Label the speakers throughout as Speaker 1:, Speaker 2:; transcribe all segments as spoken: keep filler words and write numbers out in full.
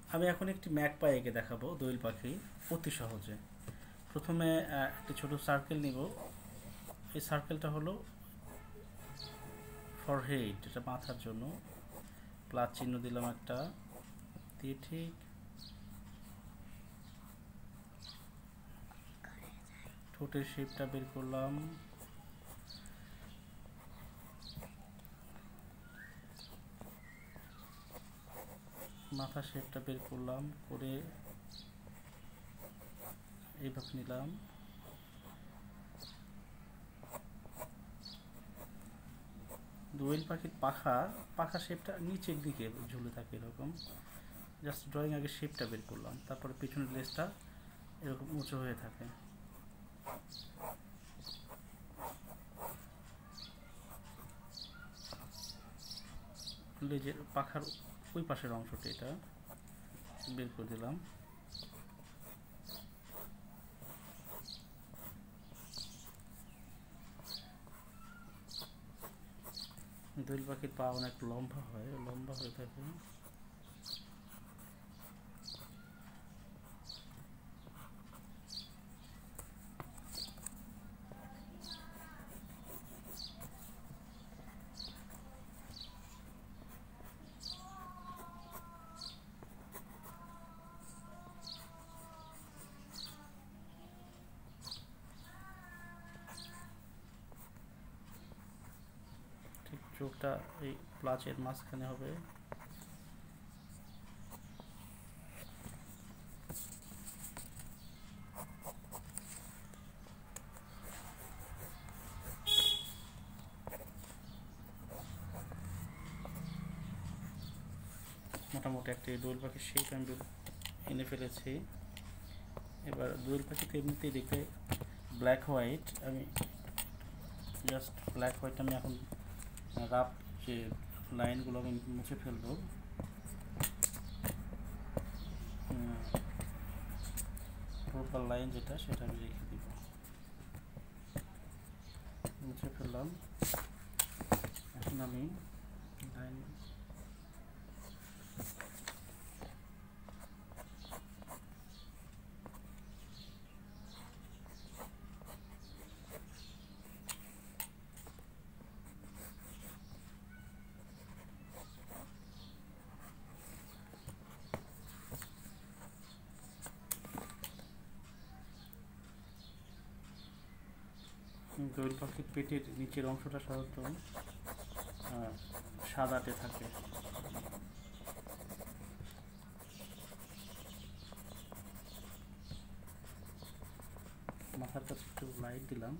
Speaker 1: আমি এখন একটি ম্যাকপাই এঁকে দেখাবো, দোয়েল পাখি, অতি সহজে। প্রথমে একটি ছোট সার্কেল নিব। এই সার্কেলটা হলো ফর হেড, এটা মাথার জন্য। প্লাস চিহ্ন দিলাম একটা, দিয়ে ঠিক ঠোঁটের শেপটা বের করলাম। মাথা শেপটা বের করলাম, করে এইভাবে নিলাম। দোয়েল পাখির পাখা পাখা শেপটা নিচের দিকে ঝুলে থাকে এরকম। জাস্ট ড্রয়িং আগে শেপটা বের করলাম, তারপরে পিছনের লেজটা এরকম উঁচু হয়ে থাকে। লেজের পাখার ওই পাশের অংশটা এটা বের করে দিলাম। দোয়েল পাখির পা অনেক লম্বা হয়, লম্বা হয়ে থাকে। ঠিক চোখটা এই প্লাচের মাঝখানে হবে। মোটামুটি একটি দোয়েল পাখির শেপ আমি এনে ফেলেছি। এবার দোয়েল পাখি তো এমনিতেই দেখতে ব্ল্যাক হোয়াইট, আমি জাস্ট ব্ল্যাক হোয়াইট আমি এখন রাফ যে লাইনগুলো আমি মুছে ফেলবো। প্রপার লাইন যেটা সেটা আমি রেখে দিব, মুছে ফেললাম। এখন আমি লাইন দোয়েল পাখির পেটের নিচের অংশটা সাধারণত সাদাটে থাকে। মাথার কাছে একটু লাইট দিলাম।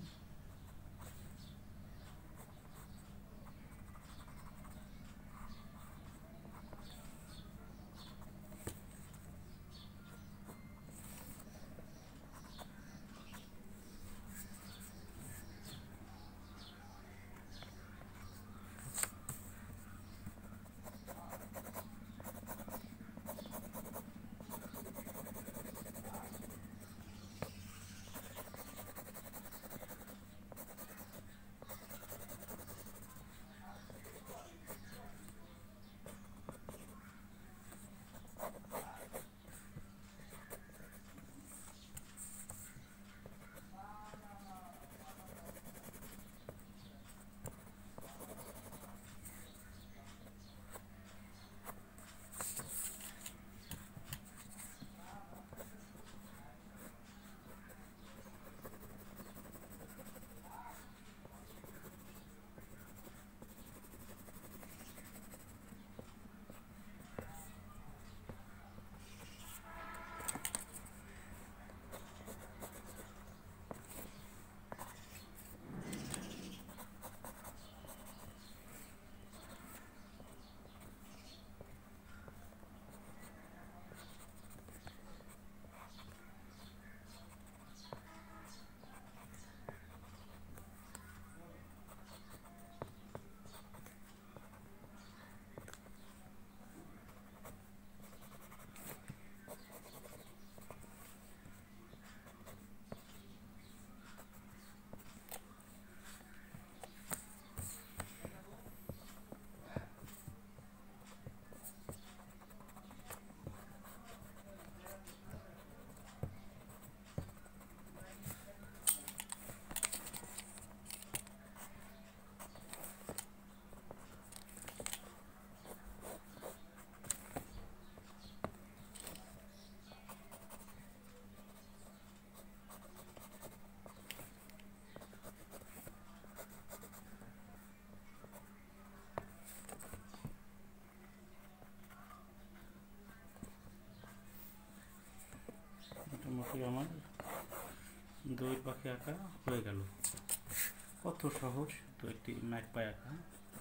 Speaker 1: এই আমার দোয়েল পাখি আঁকা হয়ে গেল। কত সহজ তো একটি ম্যাকপাই আঁকা।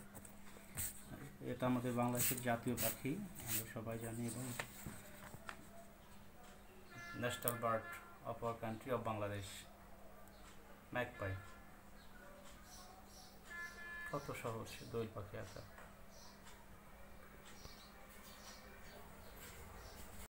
Speaker 1: এটা আমাদের বাংলাদেশের জাতীয় পাখি, আমরা সবাই জানি, এবং national bird of our country of Bangladesh, magpie. কত সহজ দোয়েল পাখি আঁকা।